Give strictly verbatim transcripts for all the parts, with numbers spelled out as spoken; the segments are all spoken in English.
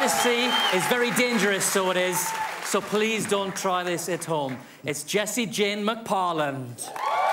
see is very dangerous, so it is. So please don't try this at home. It's Jesse-Jane McParland.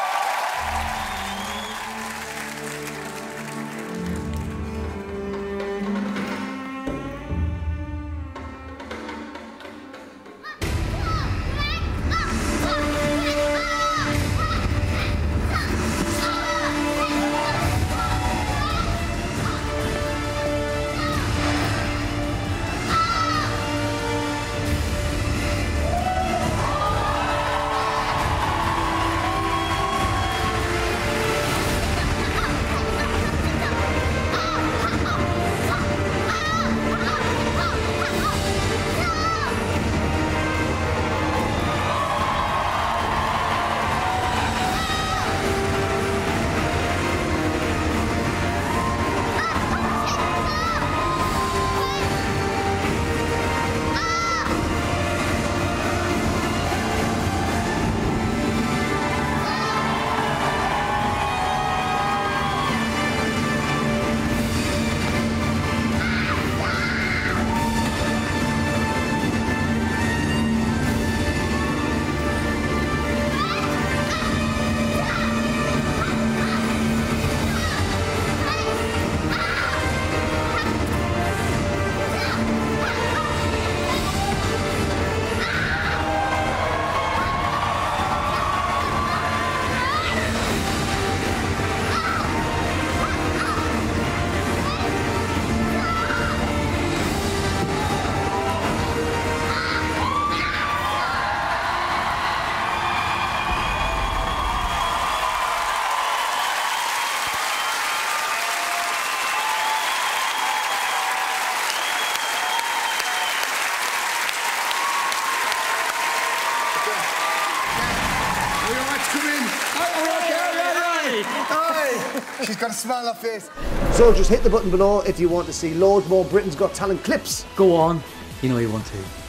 She's got a smile on her face. So just hit the button below if you want to see loads more Britain's Got Talent clips. Go on, you know you want to.